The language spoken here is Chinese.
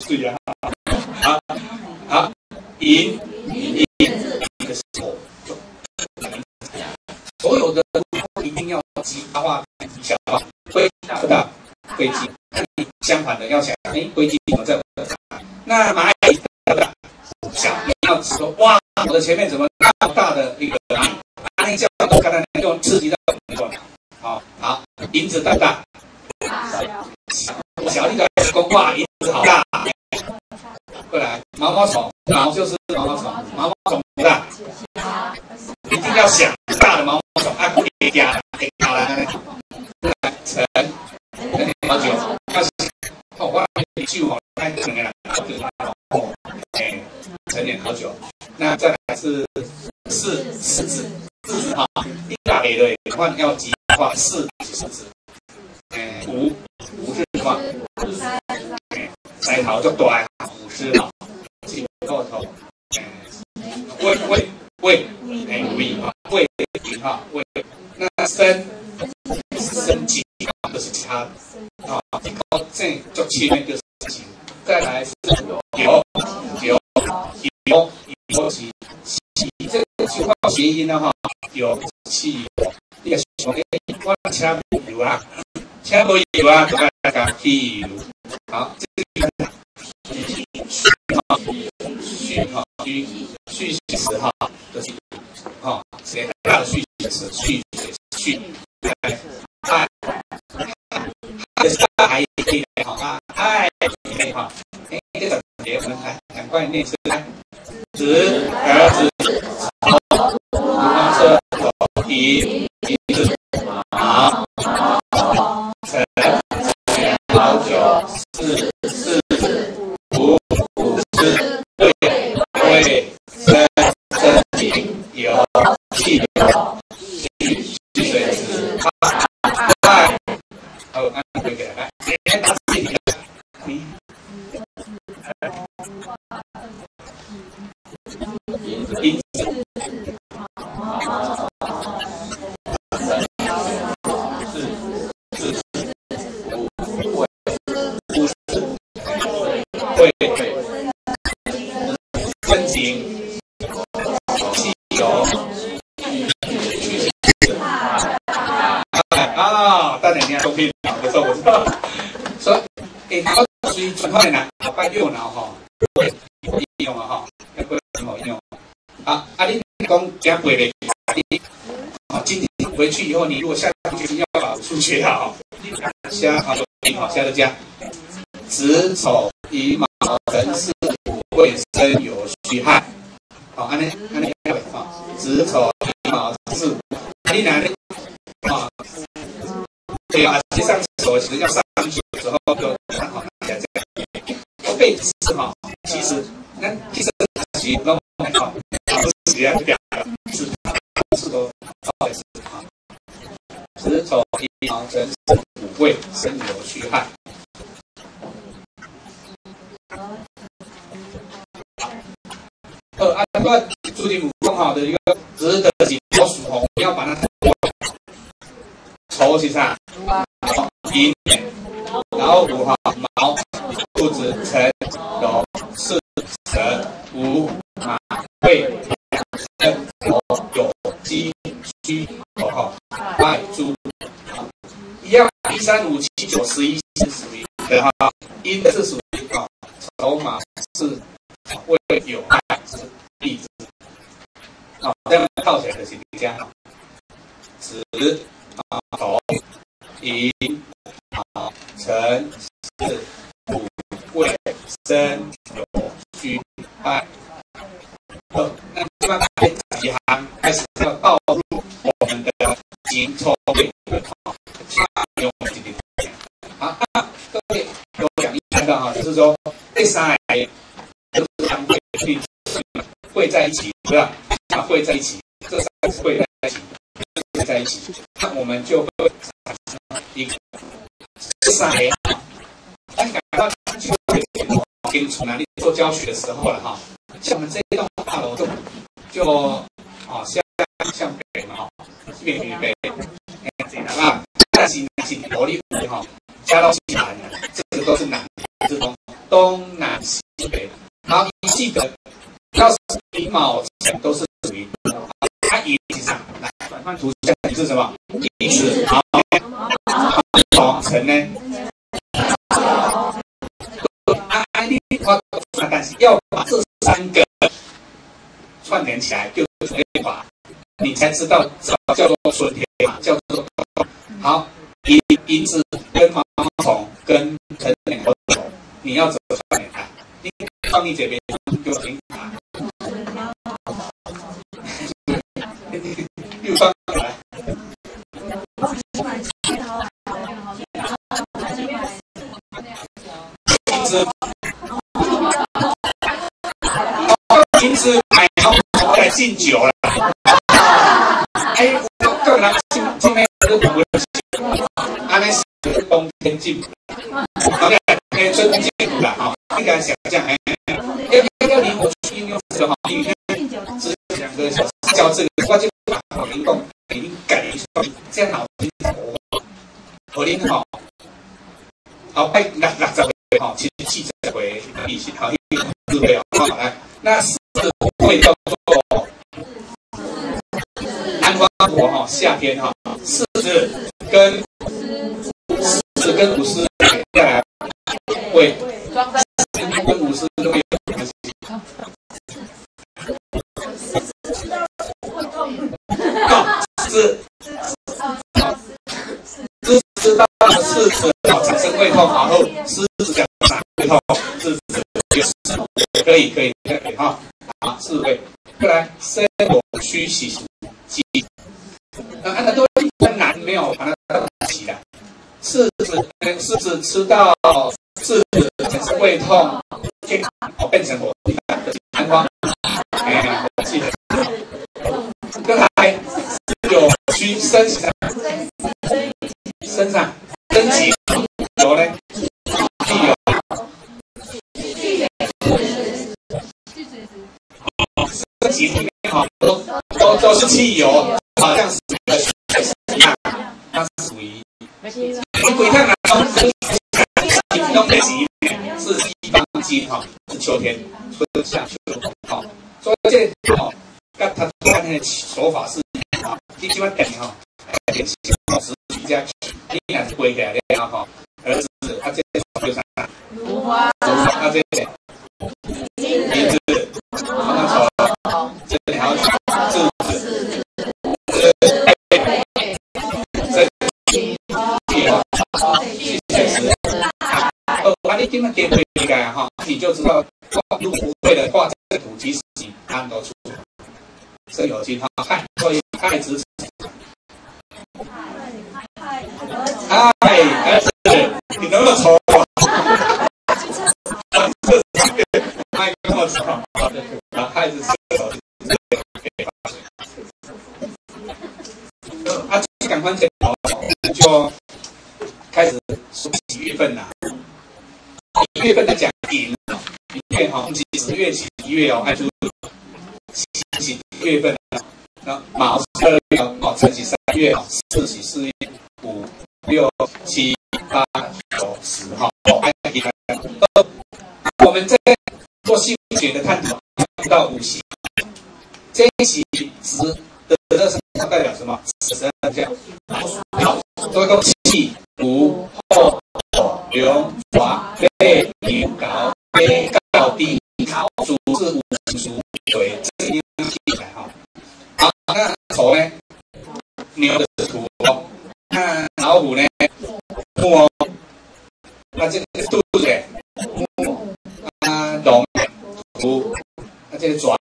对呀，好，好，赢的时候就所有的一定要极大化、小化，灰大不大？灰机。那你相反的要想，灰机怎么在我的场？那蚂蚁大不大？小。你要说哇，我的前面怎么那么大的一个蚂蚁？那叫都刚才用刺激到你说，好，银子大不大？小一个公哇，银子好大。过来，毛毛虫，毛就是毛毛虫，毛毛虫不大，一定要想大的毛毛虫，啊，不给加，给好了，成，好久，要是我你句好，那可能成年好久，那再来是四字哈，一大类的话要极化四字，五是什么？塞头就大。是哈，是头头，胃哈，胃哈，胃，那身体就是其他啊，高正做前面就是情，再来是有气，这个句话谐音呢哈，有气有，你个说我车没有啊，车没有啊，就大家气有，好，这个。蓄词哈，就是谁大的蓄词爱爱可以哈，爱可以哈，这个节我们来赶快念出来，子儿子草，黄色蹄子马成好久四五胃身体有气有蓄水池爱，好，按回给来，打自己的，因分情气有当然你还都可以讲的时候，我知道，所以我属于转换的呢，把右脑哈，应用啊哈，要不很好应用。好，你讲讲背的，今天回去以后，你如果下决心要把数学好，下好下的加，子丑寅卯辰巳午未申酉戌亥，好，安尼子丑寅卯辰巳午，你哪里对啊，实际上手其实要上去的时候就看好这样，背字其实其实都好，不是这样表的，是都是子丑寅卯辰巳午未申酉戌亥。那个注定更好的一个值得起老鼠红，你要把它抽起上，寅老虎卯兔子辰酉巳蛇午马未申酉鸡戌亥猪，一样1、3、5、7、9、11是属于的哈，阴是属于丑马是未酉亥是地支，这样套起来的是这样，子丑寅辰巳午未申酉戌亥。那慢慢几行开始要倒入我们的金抽对，用这点。好，各位有讲义看到哈，就是说这三个就是相会会在一起，对吧？会在一起，这三个会在一起，会在一起，那我们就会产生一个这三个。当感到就会清楚哪里做教学的时候了哈。像我们这一栋大楼就向北嘛哈，面于北，但是罗力哈，加到西南，这个都是南，这种东南西北。好，你记得，要是寅卯辰都是属于它寅上来转换图像，你是什么？寅子好，卯辰呢？但是要把这3个串联起来，就是变化，你才知道什么叫做春天嘛，叫做好。银子跟毛毛虫跟藤两个虫，你要怎么串联它？你放你这边给我听啊，又放过来。银子。因此，买毛来敬酒了。哎，我个人今天是不会安尼是冬天进补，OK， 春天进补啦，好，你敢想象？哎，要离我去应用这个哈，一天只2个小时教这个，我就把我灵动已经改一下，这样脑筋我灵好，好哎，60回哈，其实70回利息好，4回哦，好来，那4会叫做南方火哈，夏天哈，4字跟50再来会跟50都没有关系。知道4字产生胃痛，然后4字讲胃痛，4字可以哈。好，4位，过来生火虚喜鸡，按照都很难，没有把它当起的。4字吃到4字产生胃痛，变成火南方，哎，我记得。刚才有虚身上升级有嘞，升级里面哈都是汽油，好像是一样，它是属于鬼太阳东北极是西方极哈，是秋天春夏秋冬好，所以这好，跟他看那个手法是啊，你喜欢点哈，点心老师比较，你也是规的了哈，儿子他这有啥？芦花，他这鼻子，他手，这里还有柱子，你今天点对一个哈，你就知道如果不会的话，这个图其实你看得出。生有金哈，所以太子。儿子，你那么丑啊！太那么丑啊！太子射手。赶快点就开始说几月份啦。1月份在讲寅，1月哈，10月起1月哦，按出几月份那卯是2月哦，辰是3月哦，4是4月，5、6、7、8、9、10哈，我们在做心理学的探讨到5行，这一行值的这是代表什么？12叫多个气、无、后、流、滑、背、牛、高、背、高、低、考、主是5行属水，这个要记起来哈。好，那丑呢？牛的土哦，那老虎呢？木哦，那这个肚子呢？木啊，龙土，那这个爪